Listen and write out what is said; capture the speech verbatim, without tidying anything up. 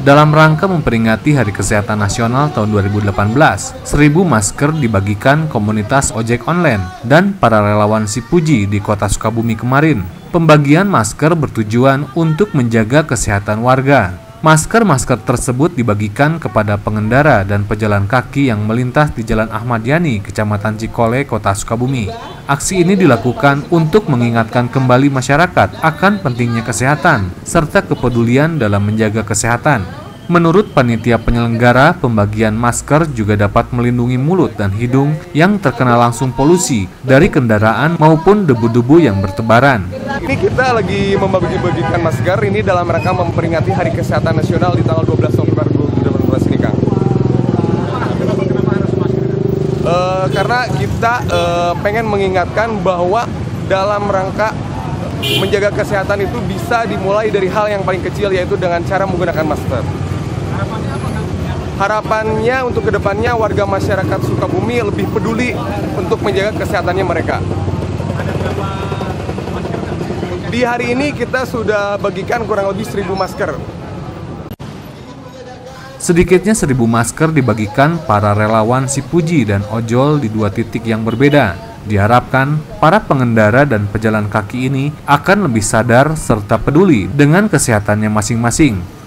Dalam rangka memperingati Hari Kesehatan Nasional tahun dua ribu delapan belas, seribu masker dibagikan komunitas ojek online dan para relawan Sipuji di Kota Sukabumi kemarin. Pembagian masker bertujuan untuk menjaga kesehatan warga. Masker-masker tersebut dibagikan kepada pengendara dan pejalan kaki yang melintas di Jalan Ahmad Yani, Kecamatan Cikole, Kota Sukabumi. Aksi ini dilakukan untuk mengingatkan kembali masyarakat akan pentingnya kesehatan serta kepedulian dalam menjaga kesehatan. Menurut panitia penyelenggara, pembagian masker juga dapat melindungi mulut dan hidung yang terkena langsung polusi dari kendaraan maupun debu-debu yang bertebaran. Ini kita lagi membagi-bagikan masker ini dalam rangka memperingati Hari Kesehatan Nasional di tanggal dua belas November dua ribu delapan belas ini, Kang. Uh, karena kita uh, pengen mengingatkan bahwa dalam rangka menjaga kesehatan itu bisa dimulai dari hal yang paling kecil, yaitu dengan cara menggunakan masker. Harapannya untuk kedepannya warga masyarakat Sukabumi lebih peduli untuk menjaga kesehatannya mereka. Di hari ini kita sudah bagikan kurang lebih seribu masker. Sedikitnya seribu masker dibagikan para relawan Sipuji dan ojol di dua titik yang berbeda. Diharapkan para pengendara dan pejalan kaki ini akan lebih sadar serta peduli dengan kesehatannya masing-masing.